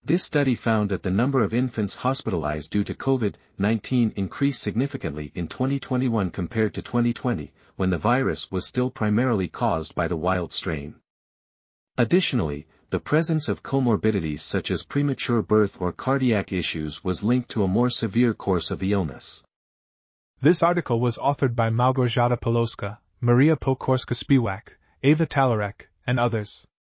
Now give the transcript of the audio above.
This study found that the number of infants hospitalized due to COVID-19 increased significantly in 2021 compared to 2020, when the virus was still primarily caused by the wild strain. Additionally, the presence of comorbidities such as premature birth or cardiac issues was linked to a more severe course of the illness. This article was authored by Małgorzata Pawłowska, Maria Pokorska-Śpiewak, Ava Talarek, and others.